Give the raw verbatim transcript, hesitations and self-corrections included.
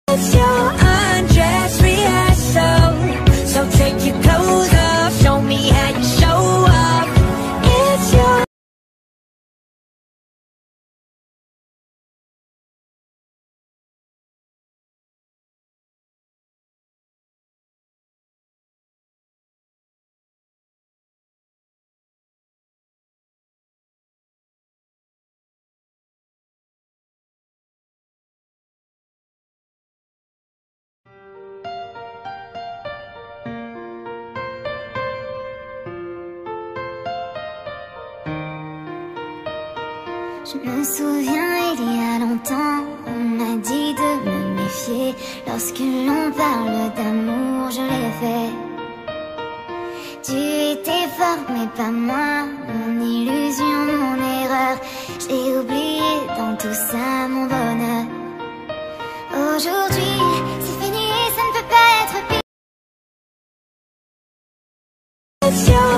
It's your undress rehearsal, so take your clothes off, show me how you show up. It's your Je me souviens, il y a longtemps, on m'a dit de me méfier. Lorsque l'on parle d'amour, je l'ai fait. Tu étais fort, mais pas moi. Mon illusion, mon erreur. J'ai oublié dans tout ça mon bonheur. Aujourd'hui, c'est fini, ça ne peut pas être pire. It's your